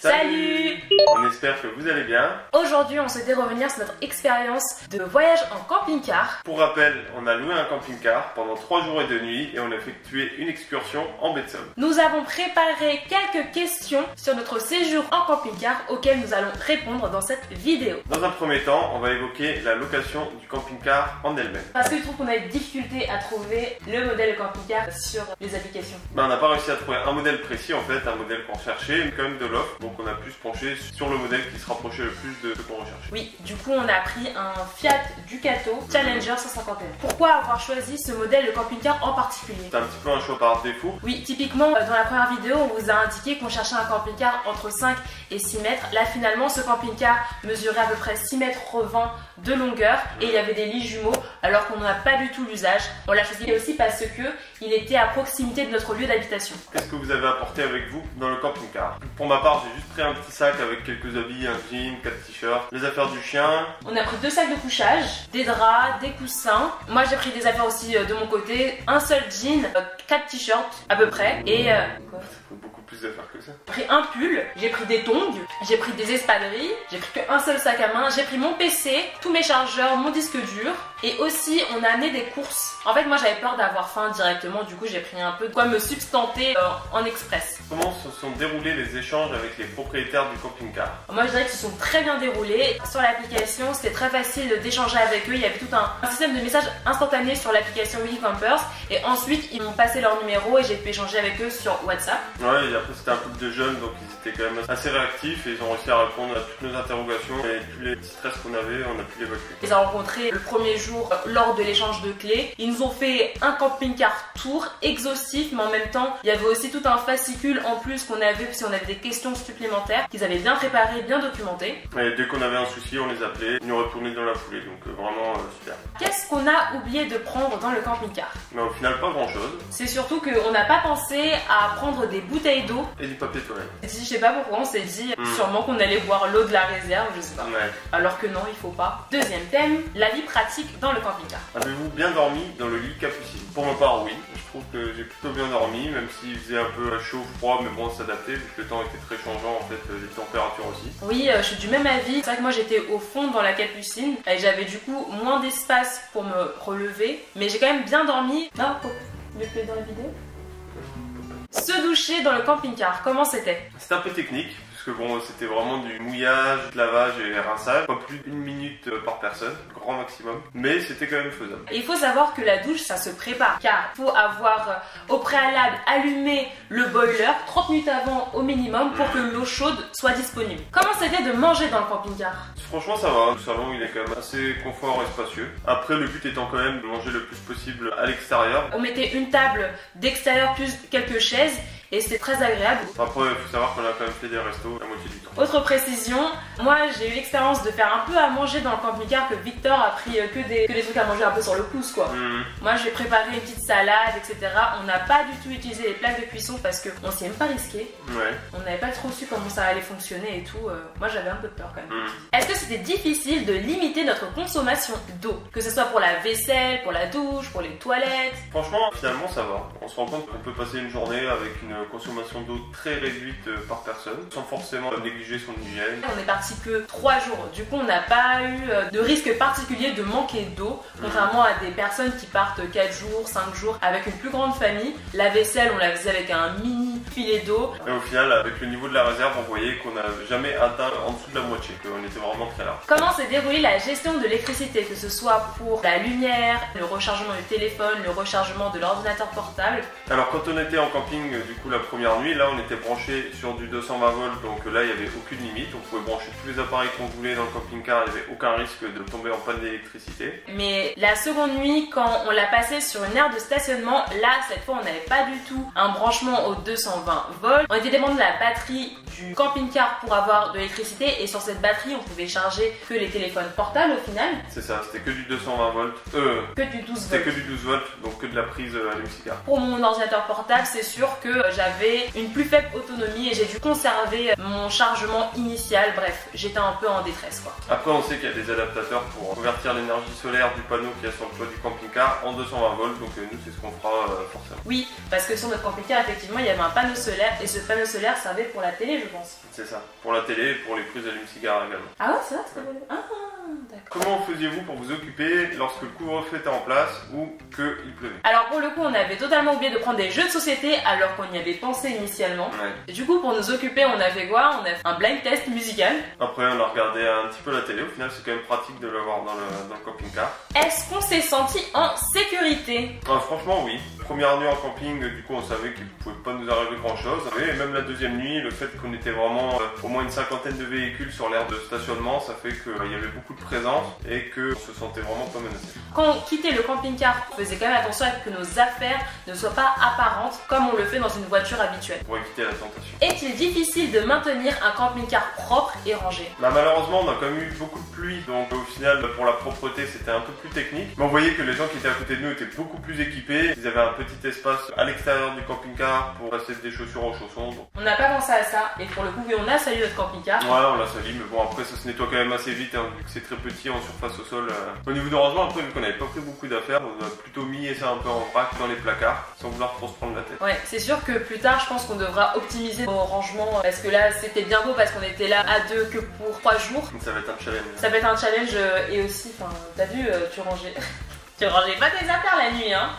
Salut! On espère que vous allez bien. Aujourd'hui, on souhaitait revenir sur notre expérience de voyage en camping-car. Pour rappel, on a loué un camping-car pendant 3 jours et 2 nuits et on a effectué une excursion en baie de Somme. Nous avons préparé quelques questions sur notre séjour en camping-car auxquelles nous allons répondre dans cette vidéo. Dans un premier temps, on va évoquer la location du camping-car en elle-même. Parce que je trouve qu'on a eu difficulté à trouver le modèle de camping-car sur les applications. On n'a pas réussi à trouver un modèle précis en fait, un modèle qu'on cherchait, mais quand même de l'offre. Donc on a pu se pencher sur le modèle qui se rapprochait le plus de ce qu'on recherchait. Oui, du coup on a pris un Fiat Ducato Challenger 151. Pourquoi avoir choisi ce modèle de camping-car en particulier? C'est un petit peu un choix par défaut. Oui, typiquement dans la première vidéo on vous a indiqué qu'on cherchait un camping-car entre 5 et 6 mètres. Là finalement ce camping-car mesurait à peu près 6 mètres 20 de longueur et il y avait des lits jumeaux alors qu'on n'en a pas du tout l'usage. On l'a choisi aussi parce que il était à proximité de notre lieu d'habitation. Qu'est-ce que vous avez apporté avec vous dans le camping-car? Pour ma part, j'ai juste pris un petit sac avec quelques habits, un jean, 4 t-shirts, les affaires du chien. On a pris 2 sacs de couchage, des draps, des coussins. Moi j'ai pris des affaires aussi de mon côté, un seul jean, 4 t-shirts à peu près et quoi? Beaucoup plus d'affaires que ça. J'ai pris un pull, j'ai pris des tongs, j'ai pris des espadrilles, j'ai pris qu'un seul sac à main, j'ai pris mon PC, tous mes chargeurs, mon disque dur et aussi on a amené des courses. En fait moi j'avais peur d'avoir faim directement, du coup j'ai pris un peu de quoi me substanter en express. Comment se sont déroulés les échanges avec les propriétaires du camping-car? Moi je dirais qu'ils se sont très bien déroulés. Sur l'application c'était très facile d'échanger avec eux, il y avait tout un système de messages instantanés sur l'application Willy Campers et ensuite ils m'ont passé leur numéro et j'ai pu échanger avec eux sur WhatsApp. Ouais, et après c'était un couple de jeunes donc ils étaient quand même assez réactifs et ils ont réussi à répondre à toutes nos interrogations et tous les petits stress qu'on avait, on a pu l'évacuer. Ils ont rencontré le premier jour lors de l'échange de clés. Ils nous ont fait un camping-car tour exhaustif mais en même temps il y avait aussi tout un fascicule en plus qu'on avait parce qu'on avait des questions supplémentaires qu'ils avaient bien préparées, bien documentées. Et dès qu'on avait un souci on les appelait, ils nous retournaient dans la foulée donc vraiment super. Qu'est-ce qu'on a oublié de prendre dans le camping-car? Mais au final pas grand chose. C'est surtout qu'on n'a pas pensé à prendre des bouteilles d'eau Et du papier toilette. Je sais pas pourquoi on s'est dit sûrement qu'on allait boire l'eau de la réserve, je sais pas. Ouais. Alors que non, il faut pas. Deuxième thème, la vie pratique dans le camping-car. Avez-vous bien dormi dans le lit Capucine? Pour ma part oui. Je trouve que j'ai plutôt bien dormi, même s'il faisait un peu chaud, froid, mais bon on s'adaptait vu que le temps était très changeant en fait, les températures aussi. Oui, je suis du même avis. C'est vrai que moi j'étais au fond dans la Capucine et j'avais du coup moins d'espace pour me relever, mais j'ai quand même bien dormi. Non, le plus dans la vidéo. Se doucher dans le camping-car, comment c'était? C'était un peu technique, parce que bon, c'était vraiment du mouillage, de lavage et rinçage, pas plus d'1 minute par personne, grand maximum, mais c'était quand même faisable. Il faut savoir que la douche, ça se prépare, car il faut avoir au préalable allumé le boiler 30 minutes avant au minimum pour que l'eau chaude soit disponible. Comment c'était de manger dans le camping-car? Franchement ça va, le salon il est quand même assez confort et spacieux. Après le but étant quand même de manger le plus possible à l'extérieur. On mettait une table d'extérieur plus quelques chaises et c'est très agréable. Après il faut savoir qu'on a quand même fait des restos la moitié du temps. Autre précision, moi j'ai eu l'expérience de faire un peu à manger dans le camping-car que Victor a pris que des trucs à manger un peu sur le pouce quoi. Moi j'ai préparé une petite salade etc. On n'a pas du tout utilisé les plaques de cuisson parce qu'on s'y est même pas risqué. Ouais. On n'avait pas trop su comment ça allait fonctionner et tout. Moi j'avais un peu peur quand même. Est-ce que c'était difficile de limiter notre consommation d'eau? Que ce soit pour la vaisselle, pour la douche, pour les toilettes? Franchement finalement ça va. On se rend compte qu'on peut passer une journée avec une consommation d'eau très réduite par personne, sans forcément négliger son hygiène. On est parti que 3 jours, du coup on n'a pas eu de risque particulier de manquer d'eau, contrairement à des personnes qui partent 4 jours, 5 jours avec une plus grande famille. La vaisselle on la faisait avec un mini filet d'eau. Et au final avec le niveau de la réserve on voyait qu'on n'a jamais atteint en dessous de la moitié, qu'on était vraiment très large. Comment s'est déroulée la gestion de l'électricité, que ce soit pour la lumière, le rechargement du téléphone, le rechargement de l'ordinateur portable? Alors quand on était en camping du coup la première nuit, là on était branché sur du 220 volts, donc là il n'y avait aucune limite, on pouvait brancher tous les appareils qu'on voulait dans le camping-car, il n'y avait aucun risque de tomber en panne d'électricité. Mais la seconde nuit, quand on l'a passé sur une aire de stationnement, là cette fois on n'avait pas du tout un branchement au 220 volts. On était dépendant de la batterie du camping-car pour avoir de l'électricité et sur cette batterie on pouvait charger que les téléphones portables au final. C'est ça, c'était que du 220 volts. Que du 12 volts. C'était que du 12 volts, donc que de la prise allume-cigare. Pour mon ordinateur portable, c'est sûr que j'avais une plus faible autonomie et j'ai dû conserver mon chargement initial. Bref, j'étais un peu en détresse quoi. Après on sait qu'il y a des adaptateurs pour convertir l'énergie solaire du panneau qui est sur le toit du camping-car en 220 volts, donc nous c'est ce qu'on fera forcément. Oui, parce que sur notre camping-car effectivement il y avait un panneau solaire et ce panneau solaire servait pour la télé je pense. C'est ça, pour la télé et pour les prises d'allume-cigare également. Ah ouais, c'est vrai, c'est pas... Ah, d'accord. Comment faisiez-vous pour vous occuper lorsque le couvre-feu était en place ou qu'il pleuvait? Alors pour le coup, on avait totalement oublié de prendre des jeux de société alors qu'on y avait pensé initialement. Ouais. Et du coup, pour nous occuper, on a fait quoi? On a fait un blind test musical. Après, on a regardé un petit peu la télé. Au final, c'est quand même pratique de l'avoir dans le camping-car. Est-ce qu'on s'est senti en sécurité? Franchement, oui. Première nuit en camping, du coup, on savait qu'il ne pouvait pas nous arriver grand-chose. Et même la deuxième nuit, le fait qu'on était vraiment au moins une cinquantaine de véhicules sur l'aire de stationnement, ça fait qu'il y avait beaucoup de présence et qu'on se sentait vraiment pas menacé. Quand on quittait le camping-car, on faisait quand même attention à ce que nos affaires ne soient pas apparentes comme on le fait dans une voiture habituelle. Pour éviter la tentation. Est-il difficile de maintenir un camping-car propre et rangé? Malheureusement, on a quand même eu beaucoup de pluie, donc au final, pour la propreté, c'était un peu plus technique. Mais on voyait que les gens qui étaient à côté de nous étaient beaucoup plus équipés. Ils avaient un petit espace à l'extérieur du camping-car pour passer des chaussures aux chaussons. Donc... On n'a pas pensé à ça, et pour le coup, oui, on a sali notre camping-car. Ouais, on l'a sali, mais bon, après, ça se nettoie quand même assez vite, hein, vu que c'est très petit en surface au sol. Au niveau de rangement, après, vu qu'on n'avait pas pris beaucoup d'affaires, on a plutôt mis ça un peu en vrac dans les placards, sans vouloir trop se prendre la tête. Ouais, c'est sûr que plus tard, je pense qu'on devra optimiser nos rangements, parce que là, c'était bien beau parce qu'on était là à deux que pour 3 jours. Ça va être un challenge. Ça va être un challenge, et aussi, enfin, t'as vu, tu rangeais... tu rangeais pas tes affaires la nuit, hein.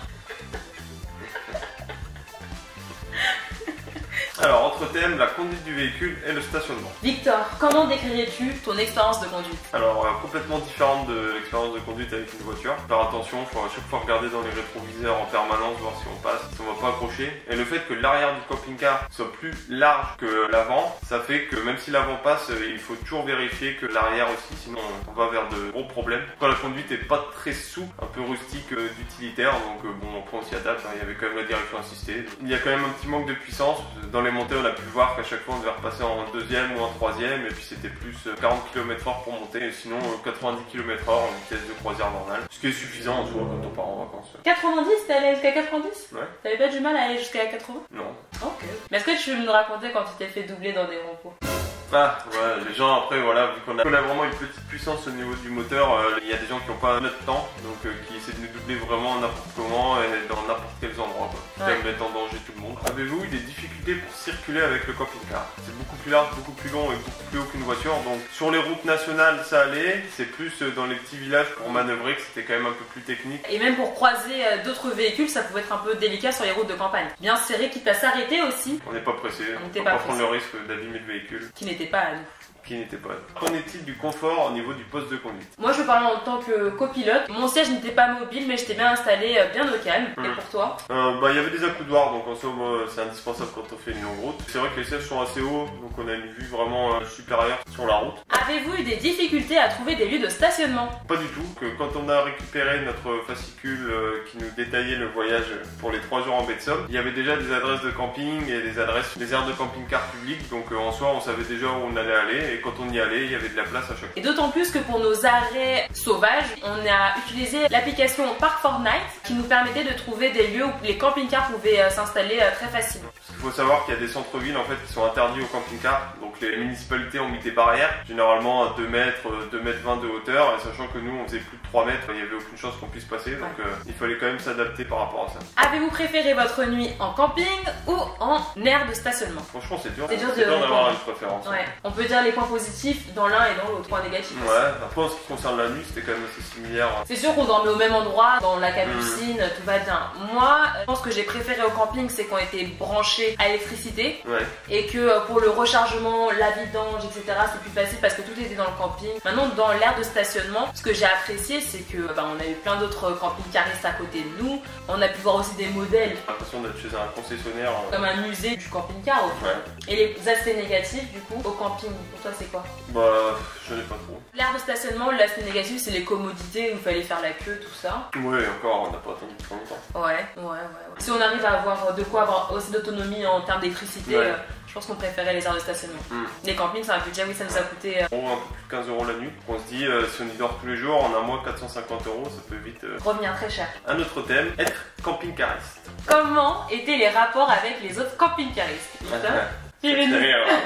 Alors, autre thème, la conduite du véhicule et le stationnement. Victor, comment décrirais-tu ton expérience de conduite? Alors, complètement différente de l'expérience de conduite avec une voiture. Faire attention, il faut à chaque fois regarder dans les rétroviseurs en permanence, voir si on passe, si on va pas accrocher. Et le fait que l'arrière du camping-car soit plus large que l'avant, ça fait que même si l'avant passe, il faut toujours vérifier que l'arrière aussi, sinon on va vers de gros problèmes. Quand la conduite est pas très souple, un peu rustique d'utilitaire, donc bon, après on s'y adapte, hein, il y avait quand même la direction assistée. Il y a quand même un petit manque de puissance. Dans les montées, on a pu voir qu'à chaque fois on devait repasser en deuxième ou en troisième, et puis c'était plus 40 km/h pour monter, et sinon 90 km/h en vitesse de croisière normale. Ce qui est suffisant en soi quand on part en vacances. 90, t'es allé jusqu'à 90? Ouais. T'avais pas du mal à aller jusqu'à 80? Non. Ok. Mais est-ce que tu veux me raconter quand tu t'es fait doubler dans des repos? Ah, ouais, les gens après, voilà, vu qu'on a vraiment une petite puissance au niveau du moteur, il y a des gens qui n'ont pas notre temps, donc qui essaient de nous doubler vraiment n'importe comment et dans n'importe quels endroits, quoi. Ouais. Qui mettent en danger tout le monde. Avez-vous eu des difficultés pour circuler avec le camping-car? C'est beaucoup plus large, beaucoup plus long et beaucoup plus haut qu'une voiture, donc sur les routes nationales ça allait, c'est plus dans les petits villages pour manœuvrer que c'était quand même un peu plus technique. Et même pour croiser d'autres véhicules, ça pouvait être un peu délicat sur les routes de campagne. Bien serré, quitte à s'arrêter aussi. On n'est pas pressé, On on n'était ne pas pas prendre pressé. le risque d'abîmer le véhicule. Qui n'était pas à nous. Qui n'était pas. Qu'en est-il du confort au niveau du poste de conduite? Moi je parlais en tant que copilote. Mon siège n'était pas mobile mais j'étais bien installé, bien au calme. Et pour toi? Il y avait des accoudoirs, donc en somme c'est indispensable quand on fait une longue route. C'est vrai que les sièges sont assez hauts, donc on a une vue vraiment supérieure sur la route. Avez-vous eu des difficultés à trouver des lieux de stationnement? Pas du tout, que quand on a récupéré notre fascicule qui nous détaillait le voyage pour les 3 jours en baie de Somme, il y avait déjà des adresses de camping et des adresses des aires de camping-car publiques, donc en soi on savait déjà où on allait aller, et quand on y allait, il y avait de la place à chaque fois. Et d'autant plus que pour nos arrêts sauvages, on a utilisé l'application Park Fortnite qui nous permettait de trouver des lieux où les camping-cars pouvaient s'installer très facilement. Il faut savoir qu'il y a des centres-villes en fait qui sont interdits aux camping-cars, donc les municipalités ont mis des barrières, généralement à 2 mètres, 2 mètres 20 de hauteur, et sachant que nous on faisait plus de 3 mètres, il n'y avait aucune chance qu'on puisse passer, donc il fallait quand même s'adapter par rapport à ça. Avez-vous préféré votre nuit en camping ou en aire de stationnement? Franchement c'est dur, d'avoir une préférence. Ouais. On peut dire les points positifs dans l'un et dans l'autre, points négatifs. Ouais, après en ce qui concerne la nuit, c'était quand même assez similaire. C'est sûr qu'on dormait au même endroit, dans la capucine, tout va bien. Moi, je pense que j'ai préféré au camping, c'est qu'on était branchés à l'électricité. Ouais. Et que pour le rechargement, la vidange, etc., c'est plus facile parce que tout était dans le camping. Maintenant, dans l'aire de stationnement, ce que j'ai apprécié, c'est que on a eu plein d'autres camping-caristes à côté de nous. On a pu voir aussi des modèles. J'ai l'impression d'être chez un concessionnaire. Comme un musée du camping-car, au final. Ouais. Et les aspects négatifs, du coup, au camping, pour toi, c'est quoi? Bah, je n'ai pas trop. L'aire de stationnement, l'aspect négatif, c'est les commodités où il fallait faire la queue, tout ça. Ouais, encore, on n'a pas attendu trop longtemps. Ouais. Si on arrive à avoir de quoi avoir aussi d'autonomie en termes d'électricité, je pense qu'on préférait les aires de stationnement. Les campings, c'est un budget, oui, ça nous a coûté... Un peu plus de 15 € la nuit. On se dit, si on y dort tous les jours, en un mois, 450 €, ça peut vite... revenir très cher. Un autre thème, être camping-cariste. Comment étaient les rapports avec les autres camping-caristes?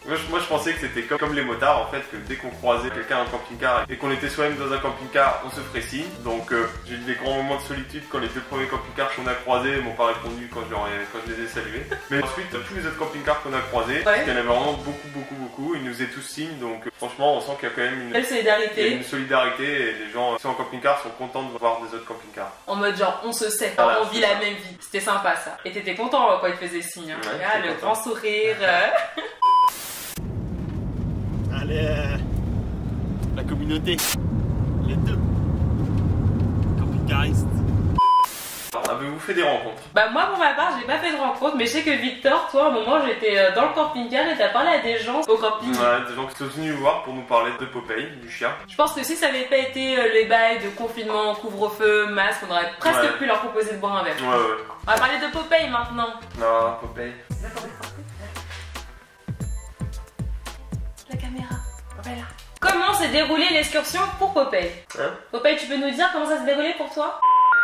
Moi je pensais que c'était comme les motards en fait, que dès qu'on croisait quelqu'un en camping-car et qu'on était soi-même dans un camping-car, on se ferait signe. Donc j'ai eu des grands moments de solitude quand les 2 premiers camping-cars qu'on a croisés m'ont pas répondu quand je les ai salués. Mais ensuite tous les autres camping-cars qu'on a croisés, parce qu'il y en avait vraiment beaucoup, ils nous faisaient tous signe. Donc franchement on sent qu'il y a quand même une solidarité et les gens qui sont en camping-car sont contents de voir des autres camping-cars. En mode genre on se sait, voilà, on vit la même vie. C'était sympa ça. Et t'étais content quand ils te faisaient signe. Hein. Ouais, le grand sourire. Allez, la communauté, les 2 camping-caristes. Avez-vous fait des rencontres? Bah moi pour ma part j'ai pas fait de rencontre, mais je sais que Victor, toi à un moment j'étais dans le camping-car et t'as parlé à des gens au camping. Ouais, des gens qui sont venus nous voir pour nous parler de Popeye, du chien. Je pense que si ça avait pas été les bails de confinement, couvre-feu, masque, on aurait presque pu leur proposer de boire un verre. Ouais. On va parler de Popeye maintenant. Non, Popeye. La caméra, voilà. Comment s'est déroulée l'excursion pour Popeye? Popeye, tu peux nous dire comment ça s'est déroulé pour toi?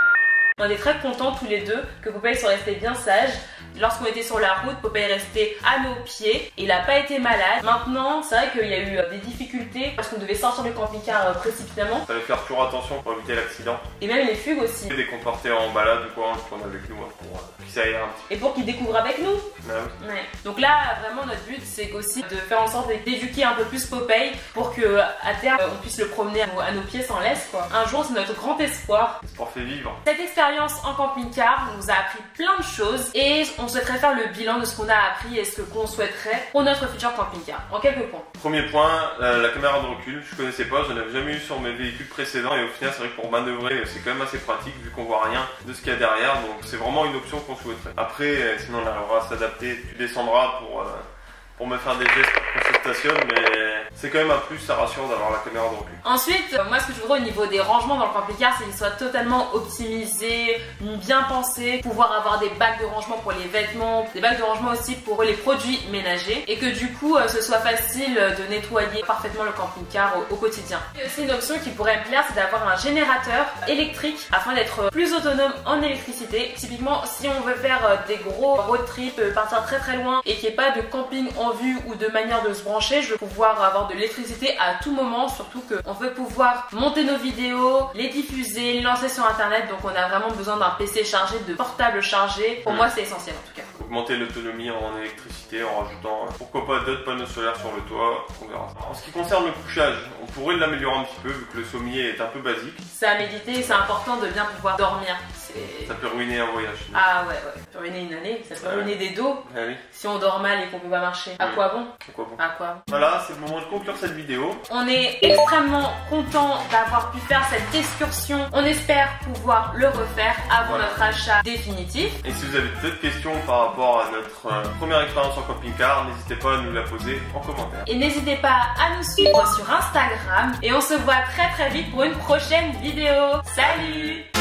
On est très contents tous les deux que Popeye soit resté bien sage. Lorsqu'on était sur la route, Popeye est resté à nos pieds et il n'a pas été malade. Maintenant, c'est vrai qu'il y a eu des difficultés parce qu'on devait sortir du camping-car précipitamment. Fallait faire toujours attention pour éviter l'accident. Et même les fugues aussi. Dès qu'on partait en balade ou quoi, on le prenait avec nous pour qu'il s'aère un petit peu. Et pour qu'il découvre avec nous. Ah oui. Ouais. Donc là, vraiment, notre but, c'est aussi de faire en sorte d'éduquer un peu plus Popeye pour que à terme, on puisse le promener à nos pieds sans laisse, quoi. Un jour, c'est notre grand espoir. Le sport fait vivre. Cette expérience en camping-car nous a appris plein de choses et on souhaiterait faire le bilan de ce qu'on a appris et ce qu'on souhaiterait pour notre futur camping-car. En quelques points. Premier point, la caméra de recul. Je connaissais pas, je n'en avais jamais eu sur mes véhicules précédents et au final, c'est vrai que pour manœuvrer, c'est quand même assez pratique vu qu'on voit rien de ce qu'il y a derrière. Donc c'est vraiment une option qu'on souhaiterait. Après, sinon on va s'adapter. Tu descendras pour me faire des gestes pour qu'on se stationne, mais c'est quand même un plus, ça rassure d'avoir la caméra de recul. Ensuite, moi ce que je voudrais au niveau des rangements dans le camping-car, c'est qu'il soit totalement optimisé, bien pensé, pouvoir avoir des bacs de rangement pour les vêtements, des bacs de rangement aussi pour les produits ménagers, et que du coup ce soit facile de nettoyer parfaitement le camping-car au quotidien. Et aussi une option qui pourrait me plaire, c'est d'avoir un générateur électrique afin d'être plus autonome en électricité. Typiquement, si on veut faire des gros road trips, partir très loin et qu'il n'y ait pas de camping en vue ou de manière de se brancher, je veux pouvoir avoir de l'électricité à tout moment, surtout qu'on veut pouvoir monter nos vidéos, les diffuser, les lancer sur internet, donc on a vraiment besoin d'un PC chargé, de portable chargé. Pour moi c'est essentiel en tout cas. Augmenter l'autonomie en électricité en rajoutant pourquoi pas d'autres panneaux solaires sur le toit, on verra ça. En ce qui concerne le couchage, on pourrait l'améliorer un petit peu vu que le sommier est un peu basique. C'est à méditer, c'est important de bien pouvoir dormir. Ça peut ruiner un voyage. Ah ouais, ça peut ruiner une année, ça peut ruiner des dos. Ah oui. Si on dort mal et qu'on peut pas marcher. À quoi bon? À quoi bon? Voilà, c'est le moment de conclure cette vidéo. On est extrêmement content d'avoir pu faire cette excursion. On espère pouvoir le refaire avant notre achat définitif. Et si vous avez d'autres questions par rapport à notre première expérience en camping-car, n'hésitez pas à nous la poser en commentaire. Et n'hésitez pas à nous suivre sur Instagram. Et on se voit très vite pour une prochaine vidéo. Salut!